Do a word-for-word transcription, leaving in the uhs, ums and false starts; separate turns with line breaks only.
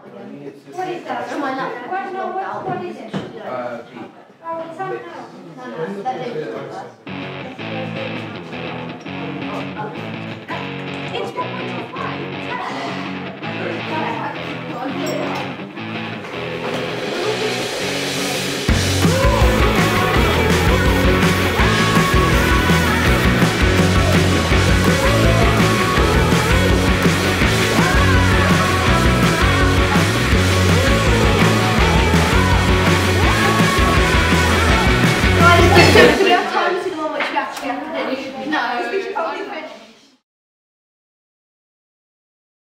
What is that?
Come on up.
What, no, what, what is it?
Uh, B.
Oh, it's on now.
No, no, that didn't do us. It's one point five.
Thank you.